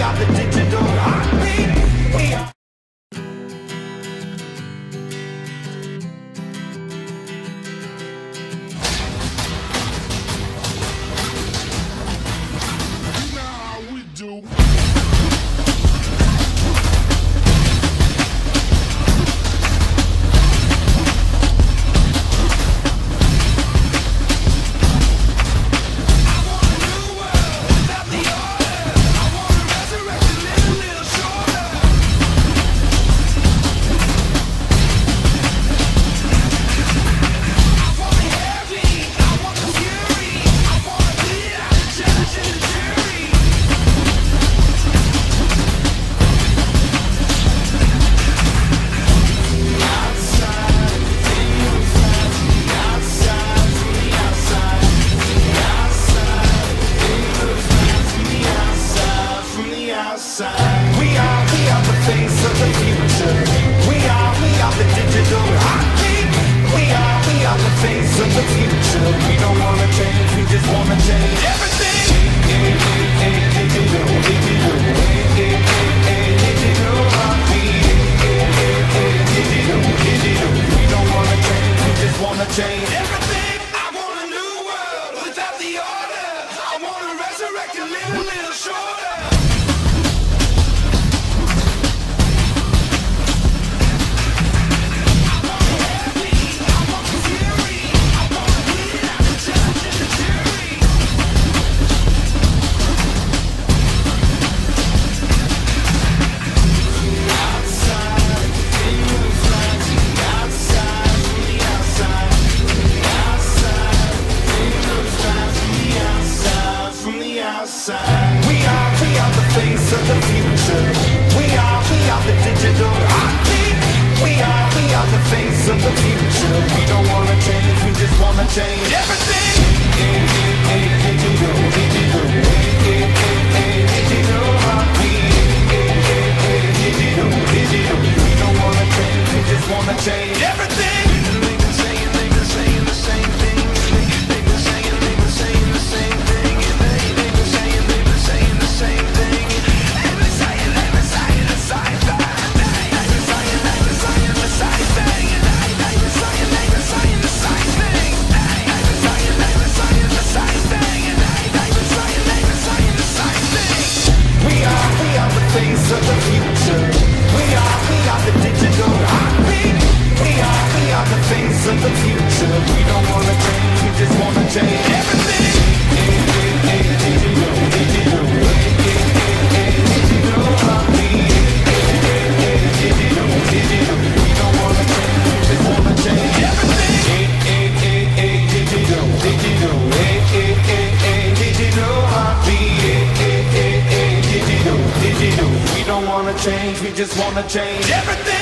are the digital heartbeat. We are. We are the face of the future. We are the digital heartbeat. We are the face of the future. We don't wanna change, we just wanna change everything. Digital, digital, digital heartbeat. Digital, digital. We don't wanna change, we just wanna change everything. I want a new world without the order. I wanna resurrect and live a little shorter. We are the face of the future. We are the digital heartbeat. We are the face of the future. We don't wanna change, we just wanna change everything. Digital, digital, digital heartbeat. Digital, digital. We don't wanna change, we just wanna change everything. They've been saying the same thing. They've been saying the same thing. They've been saying the same thing. They've been saying the same thing. They've been saying the same thing. They've been saying the same thing. They've been saying the same thing. We are the face of the future. We are the digital heartbeat. We are the face of the future. We don't wanna change, we just wanna change everything. Digital, digital, digital heartbeat. Digital, digital. We don't wanna change, we just wanna change everything. Digital, digital, digital heartbeat. Digital, digital. We don't wanna change, we just wanna change everything.